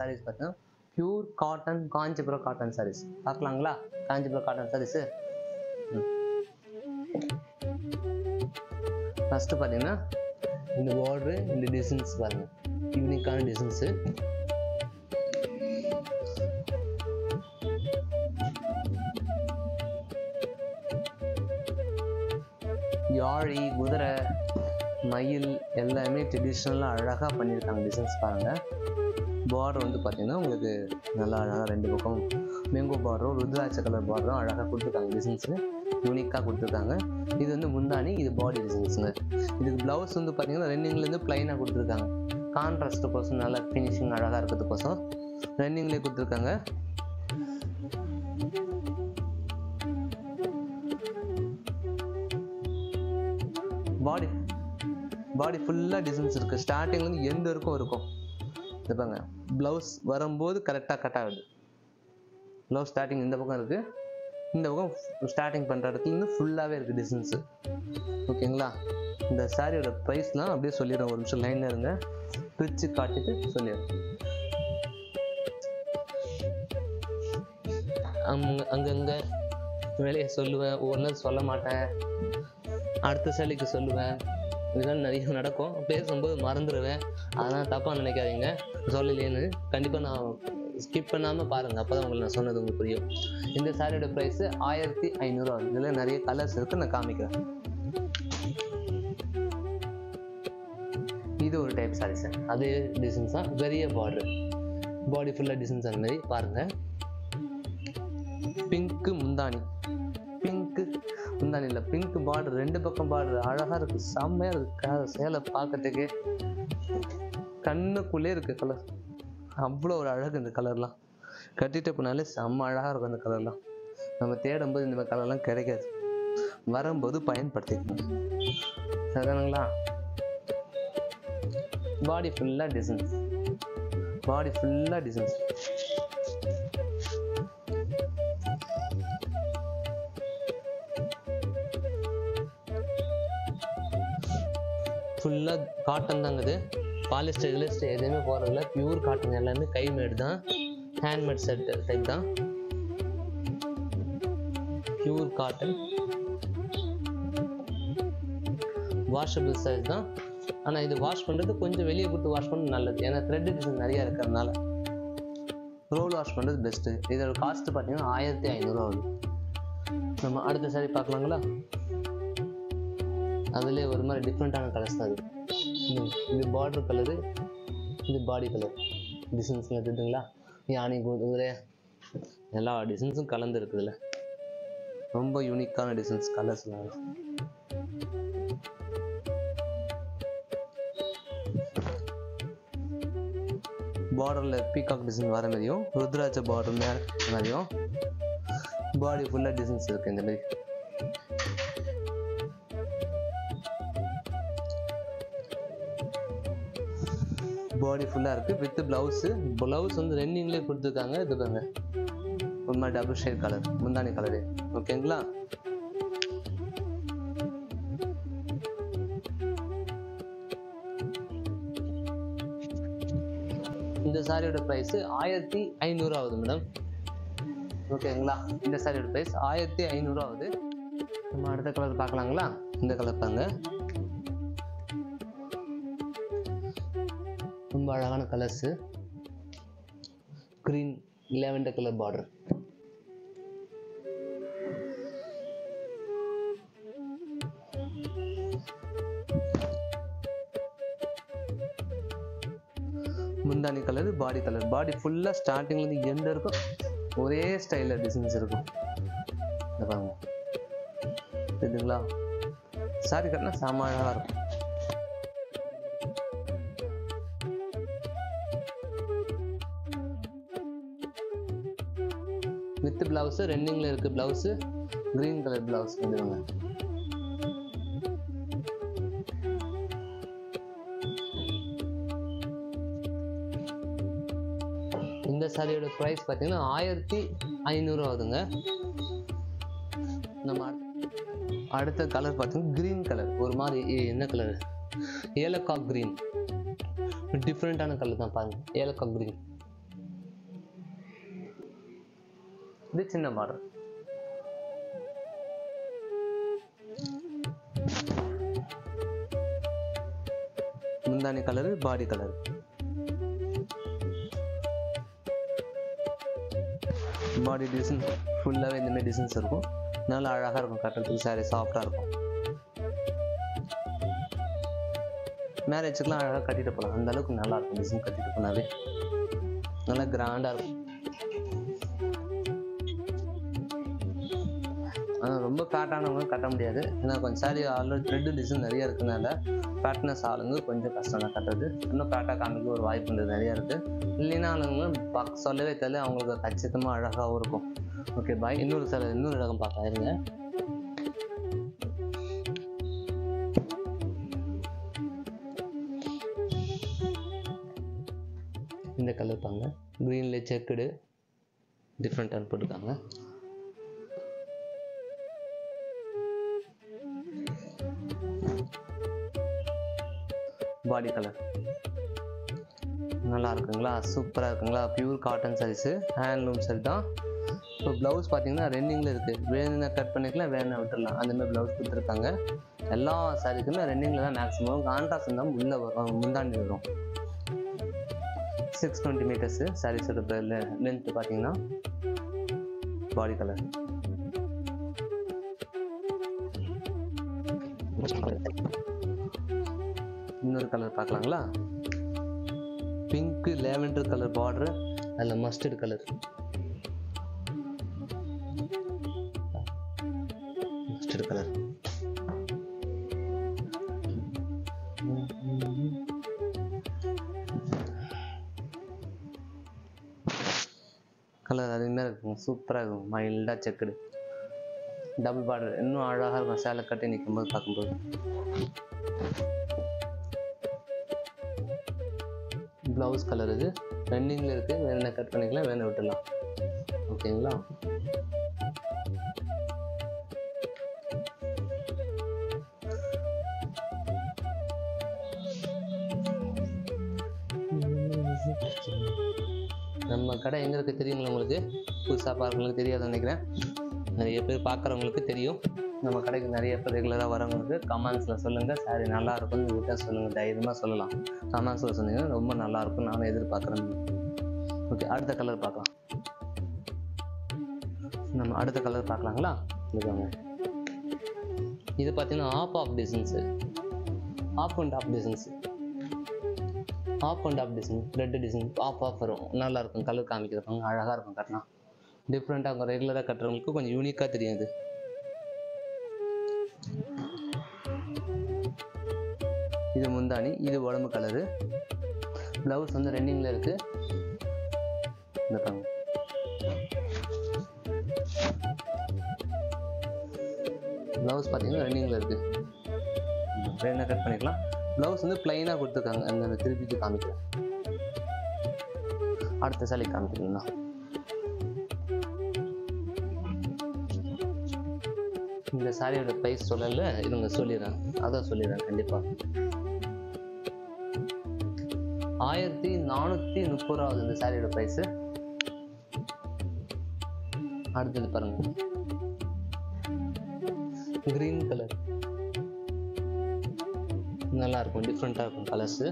சாரீஸ் பார்த்தீங்கன்னா pure cotton Kanchipuram cotton saris பார்க்கலாங்களா? Kanchipuram cotton saris first பார்த்தீங்கன்னா இந்த பார்டரு, இந்த டிசைன்ஸ் பாருங்கள், யூனிக்கான டிசைன்ஸு. யாழி, குதிரை, மயில் எல்லாமே ட்ரெடிஷ்னலாக அழகாக பண்ணியிருக்காங்க. டிசைன்ஸ் பாருங்கள். பார்டர் வந்து பார்த்தீங்கன்னா உங்களுக்கு நல்லா அழகாக ரெண்டு பக்கம் மேங்கோ பார்டரும் ருத்ராட்ச கலர் பார்டரும் அழகாக கொடுத்துருக்காங்க. டிசைன்ஸு யூனிக்காக கொடுத்துருக்காங்க. இது வந்து முந்தானி, இது பாடி டிசைன்ஸுங்க. இதுக்கு ப்ளவுஸ் வந்து பார்த்தீங்கன்னா ரன்னிங்லேருந்து ப்ளைனாக கொடுத்துருக்காங்க. கான்ட்ராஸ்ட் கோசம் நல்லா ஃபினிஷிங் அழகாக இருக்கிறதுக்கோசம் ரன்னிங்லேயே கொடுத்துருக்காங்க. பாடி ஃபுல்லாக டிசைன்ஸ் இருக்குது. ஸ்டார்டிங்லேருந்து எந்த வரைக்கும் இருக்கும். இருப்பாங்க ப்ளவுஸ் வரும்போது கரெக்டாக கட் ஆகுது. ப்ளவுஸ் ஸ்டார்டிங் இந்த பக்கம் இருக்குது, இந்த பக்கம் ஸ்டார்டிங் பண்ணுற இடத்துலேருந்து ஃபுல்லாகவே இருக்குது டிசைன்ஸு. ஓகேங்களா? இந்த சாரியோட ப்ரைஸ்லாம் அப்படியே சொல்லிடுறேன். ஒரு நிமிஷம் லைனில் இருங்க, பிரித்து காட்டிட்டு சொல்லிடுறேன். அங்கங்கே வேலையை சொல்லுவேன், ஒவ்வொரு நாள் சொல்ல மாட்டேன், அடுத்த சேலைக்கு சொல்லுவேன். இதெல்லாம் நிறைய நடக்கும். பேசும்போது மறந்துடுவேன். அதெல்லாம் தப்பாக நினைக்காதீங்க, சொல்லலேன்னு. கண்டிப்பாக நான் ஸ்கிப் பண்ணாமல் பாருங்கள், அப்போ தான் உங்களுக்கு நான் சொன்னது உங்களுக்கு புரியும். இந்த சாரியோட ப்ரைஸு 1500 ஆகுது. இதில் நிறைய கலர்ஸ் இருக்குது, நான் காமிக்கிறேன். இது ஒரு டைப் சாரி சார், அதே டிசைன்ஸ் தான், பெரிய பார்டர், பாடி ஃபுல்லாக டிசைன்ஸ் அந்த மாதிரி பாருங்கள். பிங்க்கு முந்தானி, பிங்க்கு முந்தானி இல்லை, பிங்க் பார்டர், ரெண்டு பக்கம் பார்டர் அழகாக இருக்குது, செம்மையாக இருக்குது. சேலை பார்க்கறதுக்கு கண்ணுக்குள்ளே இருக்குது கலர். அவ்வளோ ஒரு அழகு இந்த கலர்லாம். கட்டிட்டு போனாலே செம்ம அழகாக இருக்கும் அந்த கலர்லாம். நம்ம தேடும்போது இந்த மாதிரி கலர்லாம் கிடைக்காது, வரும்போது பயன்படுத்திக்கணும். சரிதானுங்களா? பாடி ஃபுல்லாக டிசைன்ஸ், பாடி ஃபுல்லாக டிசைன்ஸ். ஃபுல்லாக காட்டன் தாங்குது. பாலிஸ்டர் கிலிஸ்டர் எதுவுமே போகிறதில்ல, பியூர் காட்டன். எல்லாமே கைமேட் தான், ஹேண்ட்மேட் செட் டைப் தான், பியூர் காட்டன். வாஷபிள் சைஸ் தான். ஆனால் இது வாஷ் பண்ணுறது கொஞ்சம் வெளியே கொடுத்து வாஷ் பண்ண நல்லது, ஏன்னா த்ரெட் டிசைன் நிறையா இருக்கிறதுனால. ரோல் வாஷ் பண்ணுறது பெஸ்ட்டு. இதோட காஸ்ட்டு பார்த்தீங்கன்னா 1500 ஆகுது. நம்ம அடுத்த சாரி பார்க்கலாங்களா? அதுலேயே ஒரு மாதிரி டிஃப்ரெண்ட்டான கலர்ஸ் தான் அது. இது பார்டர் கலரு, இது பாடி கலர். டிசைன்ஸ் எடுத்துங்களா? யானை, குதிரை, எல்லா டிசைன்ஸும் கலந்து இருக்குதுல்ல. ரொம்ப யூனிக்கான டிசைன்ஸ், கலர்ஸ்லாம். பார்டரில் பீகாக் டிசைன் வர மாதிரியும், ருத்ராட்ச பார்டர் மாதிரியும், பாடி ஃபுல்லாக டிசைன்ஸ் இருக்குது இந்த மாதிரி. பாடி ஃபுல்லாக இருக்குது வித் ப்ளவுஸு. ப்ளவுஸ் வந்து ரன்னிங்லேயே கொடுத்துருக்காங்க. இது பாருங்க, ஒரு மாதிரி டபுள் ஷேட் கலர், முந்தானி கலரு. ஓகேங்களா? இந்த சாரியோட ப்ரைஸு 1500 ஆகுது மேடம். ஓகேங்களா? இந்த சாரியோட ப்ரைஸ் 1500 ஆகுது. நம்ம அடுத்த கலர் பார்க்கலாங்களா? இந்த கலர் பாருங்க, ரொம்ப அழகான colours. Green, lavender colour border. முந்தானி கலர், பாடி கலர். பாடி ஃபுல்லாக ஸ்டார்டிங்லேருந்து எண்ட் இருக்கும் ஒரே ஸ்டைலில் டிசைன்ஸ் இருக்கும். இந்த பாருங்க, தெரியுதுங்களா? சாரி கட்டினா செம்ம அழகாக இருக்கும். வித் பிளவுஸ் ரன்னிங்ல இருக்கு. பிளவுஸ் கிரீன் கலர் பிளவுஸ் வந்துருங்க. இந்த சாரியோட பிரைஸ் பார்த்தீங்கன்னா 1500 ஆகுதுங்க. நம்ம அடுத்த கலர் பார்த்தீங்கன்னா கிரீன் கலர். ஒரு மாதிரி என்ன கலர்? ஏலக்காய் கிரீன். டிஃப்ரெண்டான கலர் தான் பாருங்க, ஏலக்காய் கிரீன். இது சின்ன பார்டர். முந்தானி colour, body colour. Body design ஃபுல்லாகவே இந்த மாதிரி டிசைன்ஸ் இருக்கும். நல்லா அழகாக இருக்கும், கட்டுறதுக்கு சாரி சாஃப்டாக இருக்கும். மேரேஜுக்குலாம் அழகாக கட்டிட்டு போகலாம், அந்த அளவுக்கு நல்லா இருக்கும். டிசைன் கட்டிட்டு போனாவே நல்லா கிராண்டாக இருக்கும். ஆனால் ரொம்ப ஃபேட்டானவங்க கட்ட முடியாது, ஏன்னா கொஞ்சம் சாரி ஆல்ரெடி த்ரெட்டு டிசைன் நிறைய இருக்குனால ஃபேட்னஸ் ஆளுங்க கொஞ்சம் கஷ்டம் தான் கட்டுறது. இன்னும் ஃபேட்டாக காமிக்க ஒரு வாய்ப்புன்றது நிறையா இருக்குது. இல்லைன்னா ஆளுங்க சொல்லவே தெரியல, அவங்களுக்கு கச்சிதமாக அழகாகவும் இருக்கும். Okay bye. இன்னொரு ரகம் பார்க்க இருங்க. இந்த கலர் பாருங்க, க்ரீன்ல செக்குடு டிஃப்ரெண்டாக போட்டிருக்காங்க. பாடி கலர் நல்லா இருக்குங்களா, சூப்பராக இருக்குங்களா. Pure cotton saris, handloom sari தான். இப்போ ப்ளவுஸ் பார்த்தீங்கன்னா ரன்னிங்கில் இருக்குது. வேணும்னா கட் பண்ணிக்கலாம், வேணும்னா விட்டுடலாம். அந்தமாதிரி ப்ளவுஸ் கொடுத்துருக்காங்க. எல்லா சாரீக்குமே ரன்னிங்கில் தான் மேக்ஸிமம். கான்ட்ராஸ்ட் இருந்தால் உள்ளே வரும், முந்தாண்டி வரும். 620 மீட்டர்ஸு சாரீஸோட லென்த்து பார்த்தீங்கன்னா. பாடி கலர் இன்னொரு கலர் பார்க்கலாங்களா. பிங்க் லேவெண்டர் கலர் பார்டர், அதில் mustard colour. Mustard colour colour அதுமாதிரி இருக்கும், சூப்பராக இருக்கும். மைல்டாக செக்குடு டபுள் பார்டர், இன்னும் அழகாக இருக்கும் சேலை கட்டி நிற்கும் போது பார்க்கும்போது. ப்ளவுஸ் கலர் இது ரன்னிங்கில் இருக்குது. வேணும்னா கட் பண்ணிக்கலாம், வேணும் விட்டுடலாம். ஓகேங்களா. நம்ம கடை எங்கே இருக்குது தெரியுங்களா உங்களுக்கு? புதுசாக பார்க்குறவங்களுக்கு தெரியாதுன்னு நினைக்கிறேன். நிறைய பேர் பார்க்குறவங்களுக்கு தெரியும். நம்ம கடைக்கு நிறைய பேர் ரெகுலராக வரவங்களுக்கு கமெண்ட்ஸில் சொல்லுங்கள், சாரி நல்லா இருக்கும்னு விட்டால் சொல்லுங்கள், தைரியமாக சொல்லலாம். கமெண்ட்ஸில் சொன்னீங்கன்னா ரொம்ப நல்லாயிருக்கும், நானும் எதிர்பார்க்குறேன். ஓகே, அடுத்த கலர் பார்க்கலாம். நம்ம அடுத்த கலர் பார்க்கலாங்களா. இதுவாங்க, இது பார்த்தீங்கன்னா off designs, off and off designs, off and off design, red design off வரும். நல்லாயிருக்கும், கலர் காமிக்கிறவங்க அழகாக இருக்கும். கட்டினா டிஃப்ரெண்ட்டாக இருக்கும். ரெகுலராக கட்டுறவங்களுக்கு கொஞ்சம் யூனிக்காக தெரியும். இது இது முந்தானி, இது உடம்பு கலரு. ப்ளவுஸ் வந்து ரன்னிங்கில் இருக்குது. இந்த பாருங்க, ப்ளவுஸ் பார்த்தீங்கன்னா ரன்னிங்கில் இருக்குது. வேணா கட் பண்ணிக்கலாம். ப்ளவுஸ் வந்து பிளைனாக கொடுத்துருக்காங்க. அந்த திருப்பி காமிக்கிறேன், அடுத்த சாலை காமிக்கிறீங்களா. இந்த சாரியோட ப்ரைஸ் சொல்லல, இவங்க சொல்லிடுறேன், அதான் சொல்லிடுறேன் கண்டிப்பாக. 1430 இந்த சாரியோட ப்ரைஸு. அடுத்தது பாருங்க, கிரீன் கலர் நல்லா இருக்கும், டிஃப்ரெண்ட்டாக இருக்கும் கலர்ஸு.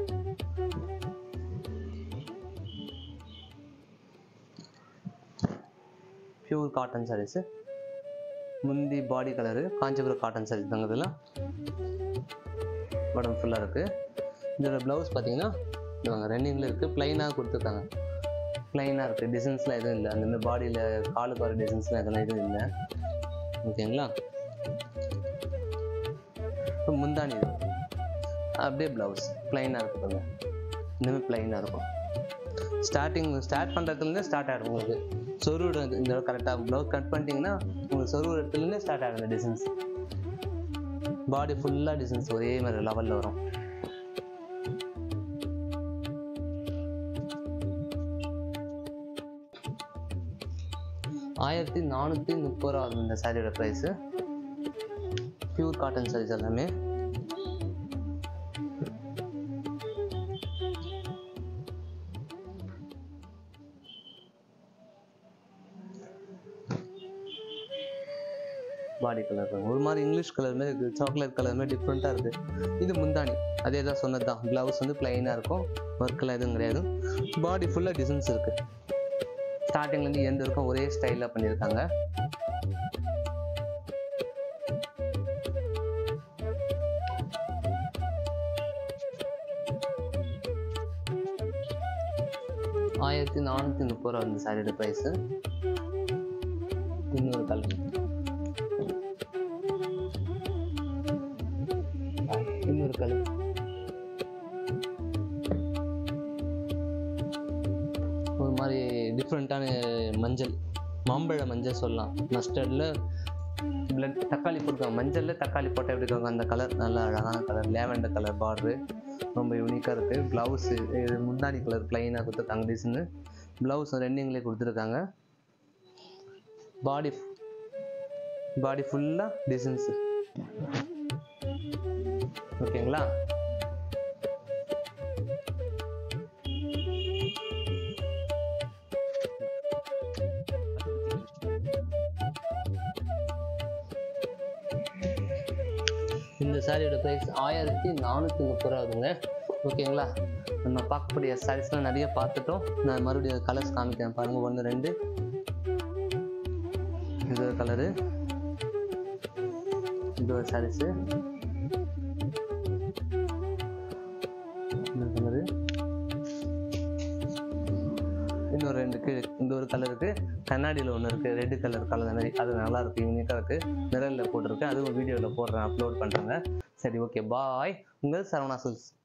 Pure cotton saris. முந்தி body colour Kanchipuram cotton saris தாங்க. இதெல்லாம் உடம்பு ஃபுல்லாக இருக்குது. இதோட ப்ளவுஸ் பார்த்தீங்கன்னா இவங்க ரன்னிங்கில் இருக்குது. ப்ளைனாக கொடுத்துருக்காங்க, ப்ளைனாக இருக்குது. டிசைன்ஸ்லாம் எதுவும் இல்லை. அந்த மாதிரி பாடியில் காலுக்கு வர டிசைன்ஸ்லாம் எதெல்லாம் எதுவும் இல்லை. ஓகேங்களா. இப்போ முந்தானி இது அப்படியே ப்ளவுஸ் ப்ளைனாக இருக்குதுங்க. இந்தமாதிரி ப்ளைனாக இருக்கும். ஸ்டார்ட் பண்ணுறதுலேருந்தே ஸ்டார்ட் ஆகிடும் உங்களுக்கு. சொருவிட இந்த கரெக்டாக ப்ளவுஸ் கட் பண்ணிட்டீங்கன்னா உங்களுக்கு சொருவிட இடத்துலேருந்தே ஸ்டார்ட் ஆகும் இந்த டிசைன்ஸ். பாடி ஃபுல்லாக டிசைன்ஸ் ஒரே மாதிரி லெவலில் வரும். ₹1430 இந்த சாரியோட ப்ரைஸு. பியூர் காட்டன் சாரீஸ் எல்லாமே. பாடி கலர் ஒரு மாதிரி இங்கிலீஷ் கலர் மாதிரி இருக்குது, சாக்லேட் கலர் மாதிரி டிஃப்ரெண்ட்டாக இருக்குது. இது முந்தானி, அதே தான் சொன்னது தான். ப்ளவுஸ் வந்து பிளைனாக இருக்கும், ஒர்க்கெலாம் எதுவும் கிடையாது. பாடி ஃபுல்லாக டிசைன்ஸ் இருக்குது. ஸ்டார்டிங்லேருந்து எந்த இருக்கும் ஒரே ஸ்டைலில் பண்ணியிருக்காங்க. ₹1430 வந்து சாரியோட ப்ரைஸு. இன்னொரு கலர், இன்னொரு கலர் ஒரு மாதிரி டிஃப்ரெண்ட்டான மஞ்சள், மாம்பழ மஞ்சள் சொல்லலாம். மஸ்டர்டில் பிளட் தக்காளி போட்டுருக்காங்க, மஞ்சளில் தக்காளி போட்டால் எப்படி இருக்காங்க அந்த கலர், நல்ல அழகான கலர். லேவெண்டர் கலர் பார்டரு ரொம்ப யூனிக்காக இருக்குது. ப்ளவுஸு இது முந்தானி கலர் ப்ளைனாக கொடுத்துருக்காங்க டிசைனு. ப்ளவுஸ் ரெண்டிங்லேயே கொடுத்துருக்காங்க. பாடி ஃபுல்லாக டிசைன்ஸு. ஓகேங்களா? இந்த சாரியோட ப்ரைஸ் ₹1430 ஆகுதுங்க. ஓகேங்களா? நம்ம பார்க்கக்கூடிய சாரீஸ்லாம் நிறைய பார்த்துட்டோம். நான் மறுபடியும் கலர்ஸ் காமிக்கிறேன் பாருங்கள். 1 2 இது ஒரு கலரு, இது ஒரு சாரீஸு, இந்த கலரு, இன்னொரு 2 இருக்குது. இந்த ஒரு கலர் இருக்குது, கண்ணாடியில் ஒன்று இருக்குது, ரெட் கலர் கலர் மாதிரி. அது நல்லா இருக்குது, யூனிக்காக இருக்குது. மிரரில் போட்டிருக்கு, அதுவும் வீடியோவில் போடுறேன், அப்லோட் பண்ணுறேங்க. சரி, ஓகே, பாய். உங்கள் சரவணா சில்க்ஸ்.